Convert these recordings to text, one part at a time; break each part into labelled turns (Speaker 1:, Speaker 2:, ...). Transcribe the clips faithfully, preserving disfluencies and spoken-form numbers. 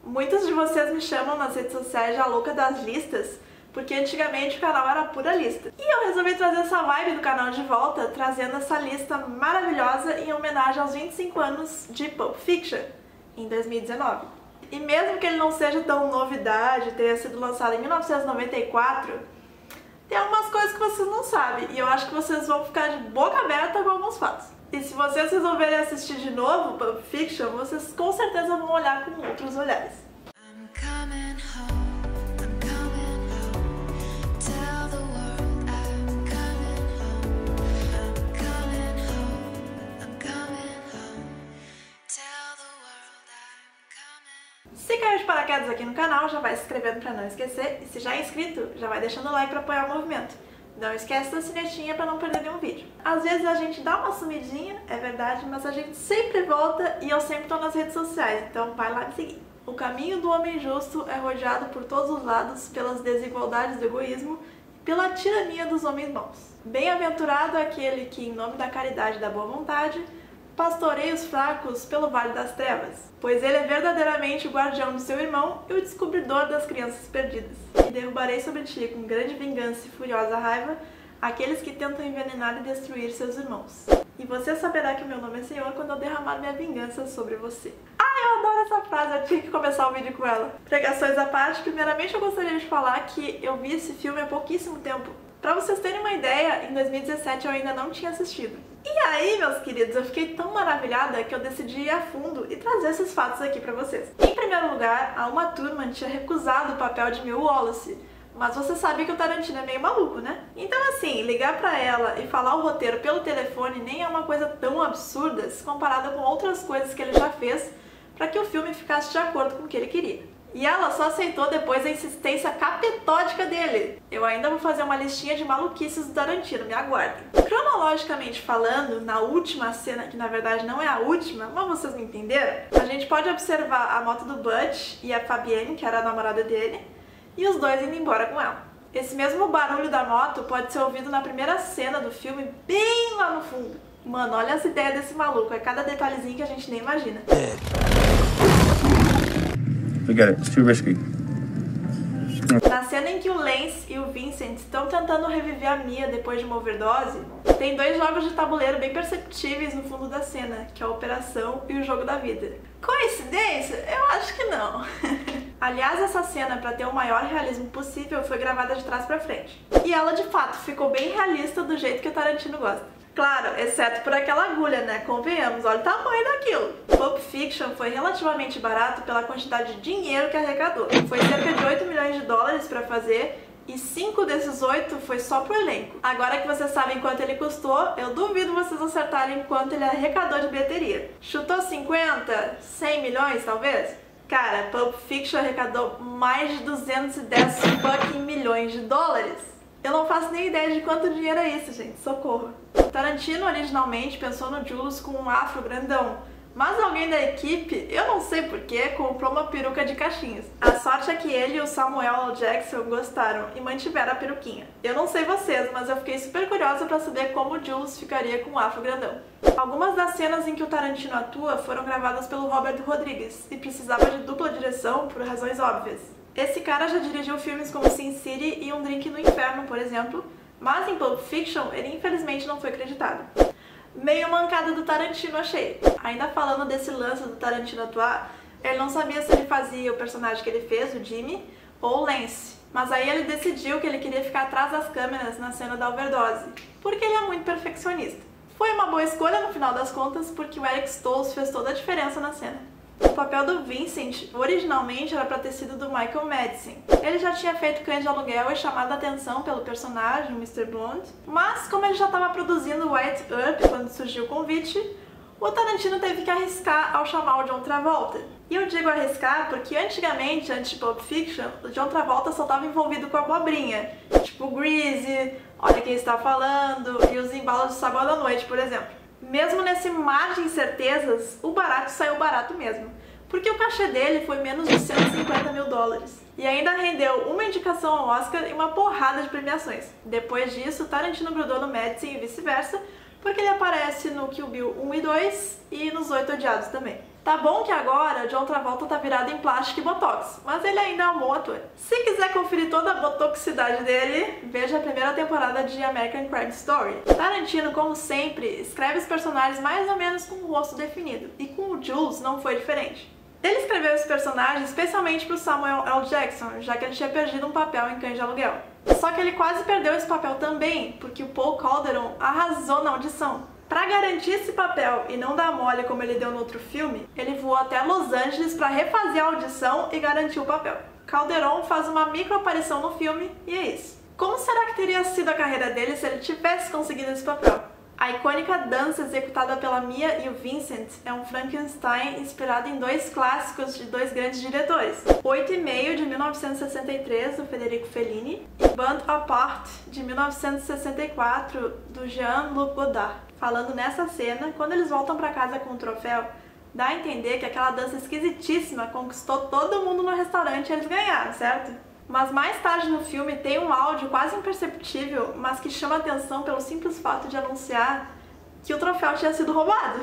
Speaker 1: Muitos de vocês me chamam nas redes sociais de a louca das listas, porque antigamente o canal era pura lista. E eu resolvi trazer essa vibe do canal de volta, trazendo essa lista maravilhosa em homenagem aos vinte e cinco anos de Pulp Fiction, em dois mil e dezenove. E mesmo que ele não seja tão novidade, tenha sido lançado em mil novecentos e noventa e quatro, tem algumas coisas que vocês não sabem, e eu acho que vocês vão ficar de boca aberta com alguns fatos. E se vocês resolverem assistir de novo Pulp Fiction, vocês com certeza vão olhar com outros olhares. Se caiu de paraquedas aqui no canal, já vai se inscrevendo para não esquecer, e se já é inscrito, já vai deixando o like para apoiar o movimento. Não esquece da sinetinha para não perder nenhum vídeo. Às vezes a gente dá uma sumidinha, é verdade, mas a gente sempre volta e eu sempre estou nas redes sociais, então vai lá me seguir. O caminho do homem justo é rodeado por todos os lados pelas desigualdades do egoísmo e pela tirania dos homens maus. Bem-aventurado aquele que, em nome da caridade e da boa vontade, pastoreia os fracos pelo vale das trevas, pois ele é verdadeiramente o guardião do seu irmão e o descobridor das crianças perdidas. E derrubarei sobre ti, com grande vingança e furiosa raiva, aqueles que tentam envenenar e destruir seus irmãos. E você saberá que o meu nome é Senhor quando eu derramar minha vingança sobre você. Ah, eu adoro essa frase, eu tinha que começar o vídeo com ela. Pregações à parte, primeiramente eu gostaria de falar que eu vi esse filme há pouquíssimo tempo. Pra vocês terem uma ideia, em dois mil e dezessete eu ainda não tinha assistido. E aí, meus queridos, eu fiquei tão maravilhada que eu decidi ir a fundo e trazer esses fatos aqui pra vocês. Em primeiro lugar, a Uma Thurman tinha recusado o papel de Mill Wallace, mas você sabe que o Tarantino é meio maluco, né? Então assim, ligar pra ela e falar o roteiro pelo telefone nem é uma coisa tão absurda se comparada com outras coisas que ele já fez pra que o filme ficasse de acordo com o que ele queria. E ela só aceitou depois da insistência capetótica dele. Eu ainda vou fazer uma listinha de maluquices do Tarantino, me aguardem. Cronologicamente falando, na última cena, que na verdade não é a última, mas vocês me entenderam, a gente pode observar a moto do Butch e a Fabienne, que era a namorada dele, e os dois indo embora com ela. Esse mesmo barulho da moto pode ser ouvido na primeira cena do filme, bem lá no fundo. Mano, olha as ideias desse maluco, é cada detalhezinho que a gente nem imagina.
Speaker 2: Forget it, it's too risky.
Speaker 1: Na cena em que o Lance e o Vincent estão tentando reviver a Mia depois de uma overdose, tem dois jogos de tabuleiro bem perceptíveis no fundo da cena, que é a Operação e o Jogo da Vida. Coincidência? Eu acho que não. Aliás, essa cena, para ter o maior realismo possível, foi gravada de trás pra frente. E ela, de fato, ficou bem realista do jeito que o Tarantino gosta. Claro, exceto por aquela agulha, né? Convenhamos, olha o tamanho daquilo. Pulp Fiction foi relativamente barato pela quantidade de dinheiro que arrecadou. Foi cerca de oito milhões de dólares para fazer e cinco desses oito foi só pro elenco. Agora que vocês sabem quanto ele custou, eu duvido vocês acertarem quanto ele arrecadou de bilheteria. Chutou cinquenta? cem milhões, talvez? Cara, Pulp Fiction arrecadou mais de duzentos e dez fucking milhões de dólares. Eu não faço nem ideia de quanto dinheiro é isso, gente. Socorro. Tarantino originalmente pensou no Jules com um afro grandão, mas alguém da equipe, eu não sei porquê, comprou uma peruca de caixinhas. A sorte é que ele e o Samuel L. Jackson gostaram e mantiveram a peruquinha. Eu não sei vocês, mas eu fiquei super curiosa pra saber como o Jules ficaria com um afro grandão. Algumas das cenas em que o Tarantino atua foram gravadas pelo Robert Rodrigues e precisava de dupla direção por razões óbvias. Esse cara já dirigiu filmes como Sin City e Um Drink no Inferno, por exemplo, mas em Pulp Fiction ele infelizmente não foi acreditado. Meio mancada do Tarantino, achei. Ainda falando desse lance do Tarantino atuar, ele não sabia se ele fazia o personagem que ele fez, o Jimmy, ou o Lance. Mas aí ele decidiu que ele queria ficar atrás das câmeras na cena da overdose, porque ele é muito perfeccionista. Foi uma boa escolha no final das contas, porque o Eric Stoltz fez toda a diferença na cena. O papel do Vincent originalmente era para ter sido do Michael Madsen. Ele já tinha feito Cães de Aluguel e chamado a atenção pelo personagem, o mister Blonde, mas como ele já estava produzindo White Earp quando surgiu o convite, o Tarantino teve que arriscar ao chamar o John Travolta. E eu digo arriscar porque antigamente, antes de Pulp Fiction, o John Travolta só estava envolvido com a abobrinha, tipo Grease, Olha Quem Está Falando e os embalos de Sábado à Noite, por exemplo. Mesmo nesse mar de incertezas, o barato saiu barato mesmo, porque o cachê dele foi menos de cento e cinquenta mil dólares. E ainda rendeu uma indicação ao Oscar e uma porrada de premiações. Depois disso, Tarantino grudou no Madsen e vice-versa, porque ele aparece no Kill Bill um e dois e nos Oito Odiados também. Tá bom que agora John Travolta tá virado em plástico e botox, mas ele ainda é um bom ator. Se quiser conferir toda a botoxicidade dele, veja a primeira temporada de American Crime Story. Tarantino, como sempre, escreve os personagens mais ou menos com o rosto definido, e com o Jules não foi diferente. Ele escreveu esse personagem especialmente para o Samuel L. Jackson, já que ele tinha perdido um papel em Cães de Aluguel. Só que ele quase perdeu esse papel também, porque o Paul Calderon arrasou na audição. Para garantir esse papel e não dar mole como ele deu no outro filme, ele voou até Los Angeles para refazer a audição e garantir o papel. Calderon faz uma micro aparição no filme e é isso. Como será que teria sido a carreira dele se ele tivesse conseguido esse papel? A icônica dança executada pela Mia e o Vincent é um Frankenstein inspirado em dois clássicos de dois grandes diretores. Oito e meio, de mil novecentos e sessenta e três, do Federico Fellini, e Band Apart, de mil novecentos e sessenta e quatro, do Jean-Luc Godard. Falando nessa cena, quando eles voltam para casa com o troféu, dá a entender que aquela dança esquisitíssima conquistou todo mundo no restaurante e eles ganharam, certo? Mas mais tarde no filme tem um áudio quase imperceptível, mas que chama atenção pelo simples fato de anunciar que o troféu tinha sido roubado.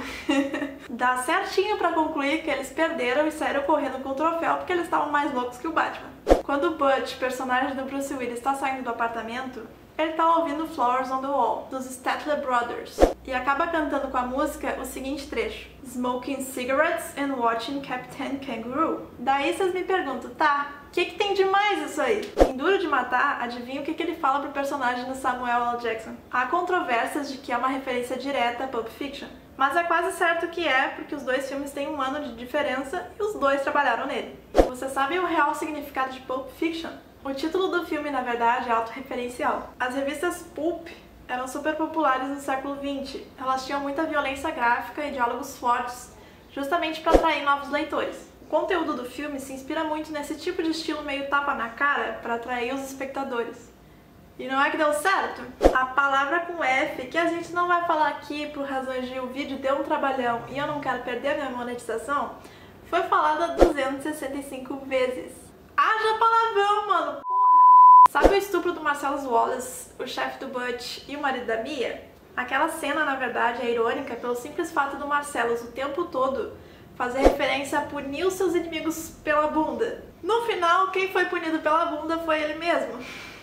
Speaker 1: Dá certinho pra concluir que eles perderam e saíram correndo com o troféu porque eles estavam mais loucos que o Batman. Quando o Butch, personagem do Bruce Willis, está saindo do apartamento, ele tá ouvindo Flowers on the Wall, dos Statler Brothers, e acaba cantando com a música o seguinte trecho: Smoking cigarettes and watching Captain Kangaroo. Daí vocês me perguntam, tá, o que, que tem de mais isso aí? Em Duro de Matar, adivinha o que, que ele fala pro personagem do Samuel L. Jackson? Há controvérsias de que é uma referência direta a Pulp Fiction, mas é quase certo que é, porque os dois filmes têm um ano de diferença e os dois trabalharam nele. Você sabe o real significado de Pulp Fiction? O título do filme, na verdade, é autorreferencial. As revistas Pulp eram super populares no século vinte. Elas tinham muita violência gráfica e diálogos fortes, justamente para atrair novos leitores. O conteúdo do filme se inspira muito nesse tipo de estilo meio tapa na cara para atrair os espectadores. E não é que deu certo? A palavra com F, que a gente não vai falar aqui por razões de o vídeo deu um trabalhão e eu não quero perder minha monetização, foi falada duzentas e sessenta e cinco vezes. Haja palavrão, mano, porra! Sabe o estupro do Marcellus Wallace, o chefe do Butch e o marido da Mia? Aquela cena, na verdade, é irônica pelo simples fato do Marcellus o tempo todo fazer referência a punir os seus inimigos pela bunda. No final, quem foi punido pela bunda foi ele mesmo.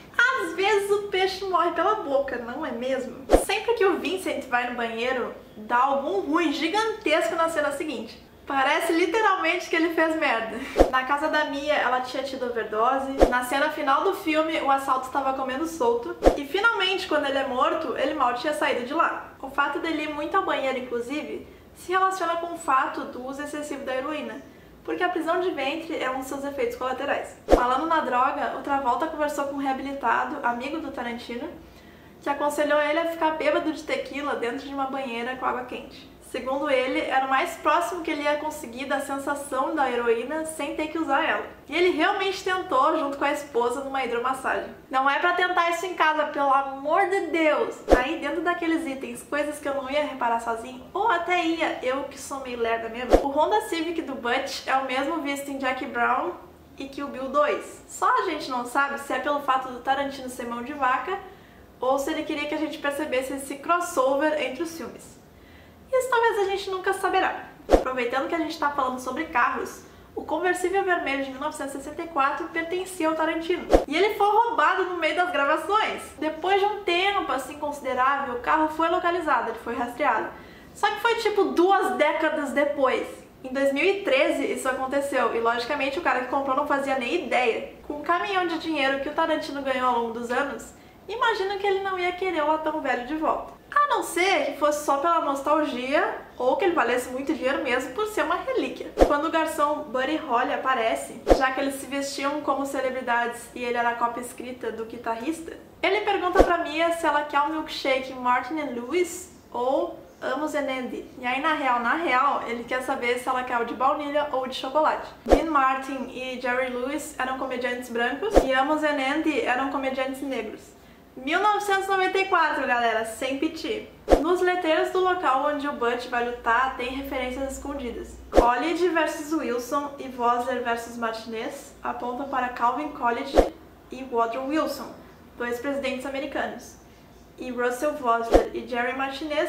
Speaker 1: Às vezes o peixe morre pela boca, não é mesmo? Sempre que o Vincent vai no banheiro, dá algum ruim gigantesco na cena seguinte. Parece literalmente que ele fez merda. Na casa da Mia, ela tinha tido overdose. Na cena final do filme, o assalto estava comendo solto. E finalmente, quando ele é morto, ele mal tinha saído de lá. O fato dele ir muito ao banheiro, inclusive, se relaciona com o fato do uso excessivo da heroína, porque a prisão de ventre é um dos seus efeitos colaterais. Falando na droga, o Travolta conversou com um reabilitado, amigo do Tarantino, que aconselhou ele a ficar bêbado de tequila dentro de uma banheira com água quente. Segundo ele, era o mais próximo que ele ia conseguir da sensação da heroína sem ter que usar ela. E ele realmente tentou junto com a esposa numa hidromassagem. Não é pra tentar isso em casa, pelo amor de Deus! Aí dentro daqueles itens, coisas que eu não ia reparar sozinho, ou até ia, eu que sou meio lerda mesmo, o Honda Civic do Butch é o mesmo visto em Jackie Brown e Kill Bill dois. Só a gente não sabe se é pelo fato do Tarantino ser mão de vaca ou se ele queria que a gente percebesse esse crossover entre os filmes. Isso talvez a gente nunca saberá. Aproveitando que a gente está falando sobre carros, o conversível vermelho de mil novecentos e sessenta e quatro pertencia ao Tarantino. E ele foi roubado no meio das gravações. Depois de um tempo assim considerável, o carro foi localizado, ele foi rastreado. Só que foi tipo duas décadas depois. Em dois mil e treze isso aconteceu e logicamente o cara que comprou não fazia nem ideia. Com um caminhão de dinheiro que o Tarantino ganhou ao longo dos anos, imagino que ele não ia querer o latão velho de volta. A não ser que fosse só pela nostalgia ou que ele valesse muito dinheiro mesmo por ser uma relíquia. Quando o garçom Buddy Holly aparece, já que eles se vestiam como celebridades e ele era a cópia escrita do guitarrista, ele pergunta pra Mia se ela quer um milkshake Martin and Lewis ou Amos and Andy. E aí na real, na real, ele quer saber se ela quer o de baunilha ou de chocolate. Dean Martin e Jerry Lewis eram comediantes brancos e Amos and Andy eram comediantes negros. mil novecentos e noventa e quatro, galera, sem piti. Nos letreiros do local onde o Butch vai lutar, tem referências escondidas. Coolidge versus Wilson e Vossler versus Martinez apontam para Calvin Coolidge e Woodrow Wilson, dois presidentes americanos. E Russell Vossler e Jerry Martinez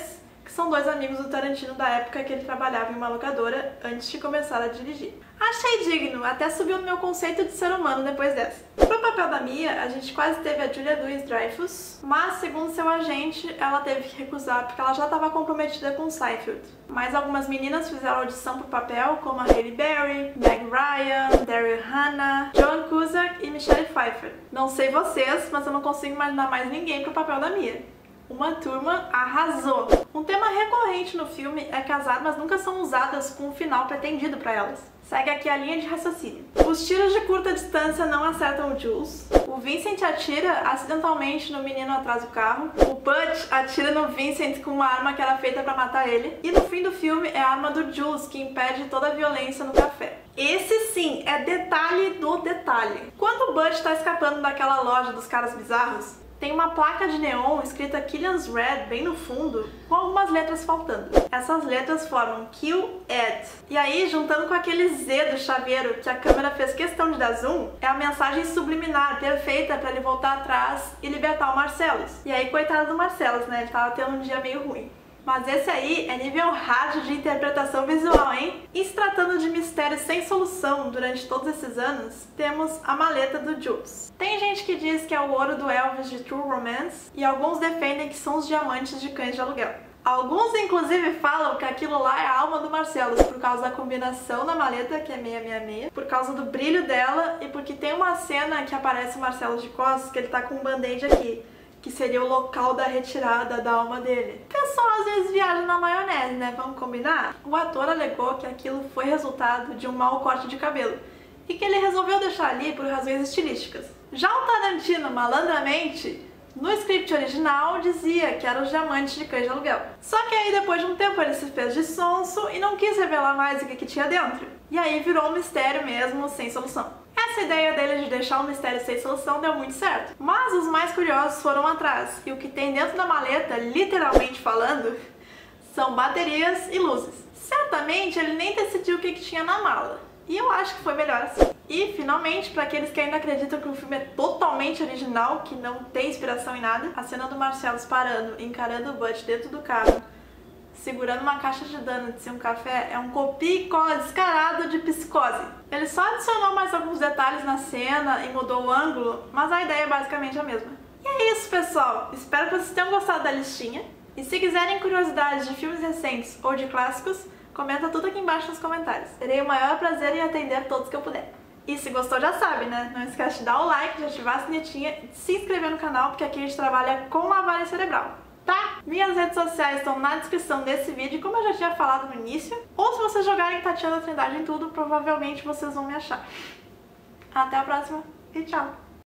Speaker 1: que são dois amigos do Tarantino da época que ele trabalhava em uma locadora antes de começar a dirigir. Achei digno, até subiu no meu conceito de ser humano depois dessa. Pro papel da Mia, a gente quase teve a Julia Louis-Dreyfus, mas segundo seu agente, ela teve que recusar porque ela já estava comprometida com Seinfeld. Mas algumas meninas fizeram audição pro papel, como a Halle Berry, Meg Ryan, Daryl Hannah, Joan Cusack e Michelle Pfeiffer. Não sei vocês, mas eu não consigo imaginar mais ninguém pro papel da Mia. Uma turma arrasou. Um tema recorrente no filme é que as armas nunca são usadas com o final pretendido para elas. Segue aqui a linha de raciocínio. Os tiros de curta distância não acertam o Jules. O Vincent atira acidentalmente no menino atrás do carro. O Butch atira no Vincent com uma arma que era feita para matar ele. E no fim do filme é a arma do Jules que impede toda a violência no café. Esse sim é detalhe do detalhe. Quando o Butch está escapando daquela loja dos caras bizarros, tem uma placa de neon escrita Killian's Red bem no fundo, com algumas letras faltando. Essas letras formam Kill Ed. E aí, juntando com aquele Z do chaveiro que a câmera fez questão de dar zoom, é a mensagem subliminar perfeita para ele voltar atrás e libertar o Marcellus. E aí, coitado do Marcellus, né? Ele tava tendo um dia meio ruim. Mas esse aí é nível hard de interpretação visual, hein? E se tratando de mistério sem solução durante todos esses anos, temos a maleta do Jules. Tem gente que diz que é o ouro do Elvis de True Romance, e alguns defendem que são os diamantes de Cães de Aluguel. Alguns inclusive falam que aquilo lá é a alma do Marcellus, por causa da combinação da maleta, que é seiscentos e sessenta e seis, por causa do brilho dela e porque tem uma cena que aparece o Marcellus de costas, que ele tá com um band-aid aqui, que seria o local da retirada da alma dele. O pessoal às vezes viaja na maionese, né? Vamos combinar? O ator alegou que aquilo foi resultado de um mau corte de cabelo e que ele resolveu deixar ali por razões estilísticas. Já o Tarantino, malandramente, no script original dizia que eram os diamantes de Cães de Aluguel. Só que aí depois de um tempo ele se fez de sonso e não quis revelar mais o que, que tinha dentro. E aí virou um mistério mesmo, sem solução. Essa ideia dele de deixar um mistério sem solução deu muito certo. Mas os mais curiosos foram atrás, e o que tem dentro da maleta, literalmente falando, são baterias e luzes. Certamente ele nem decidiu o que, que tinha na mala, e eu acho que foi melhor assim. E, finalmente, para aqueles que ainda acreditam que o filme é totalmente original, que não tem inspiração em nada, a cena do Marcellus parando, encarando o Butch dentro do carro, segurando uma caixa de donuts e um café, é um copia e cola descarado de Psicose. Ele só adicionou mais alguns detalhes na cena e mudou o ângulo, mas a ideia é basicamente a mesma. E é isso, pessoal! Espero que vocês tenham gostado da listinha. E se quiserem curiosidades de filmes recentes ou de clássicos, comenta tudo aqui embaixo nos comentários. Terei o maior prazer em atender todos que eu puder. E se gostou já sabe, né? Não esquece de dar o like, de ativar a sinetinha e de se inscrever no canal, porque aqui a gente trabalha com lavagem cerebral. Tá? Minhas redes sociais estão na descrição desse vídeo, como eu já tinha falado no início. Ou se vocês jogarem Tatiana Trindade em tudo, provavelmente vocês vão me achar. Até a próxima e tchau!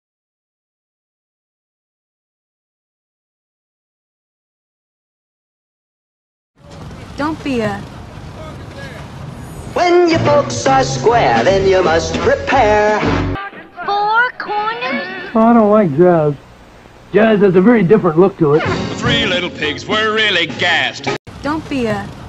Speaker 3: Don't be a...
Speaker 4: When your folks are square, then you must prepare.
Speaker 3: Four corners?
Speaker 5: Oh, I don't like jazz. Jazz has a very different look to it.
Speaker 6: The three little pigs were really gassed.
Speaker 3: Don't be a...